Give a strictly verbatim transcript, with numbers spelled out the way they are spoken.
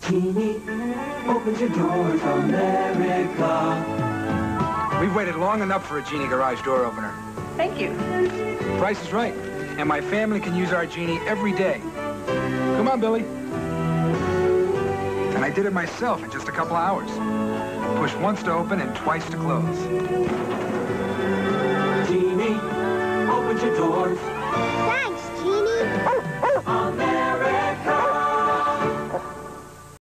Genie opens your doors, America. We've waited long enough for a Genie garage door opener. Thank you. Price is right, and my family can use our Genie every day. Come on, Billy. And I did it myself in just a couple hours. Push once to open and twice to close.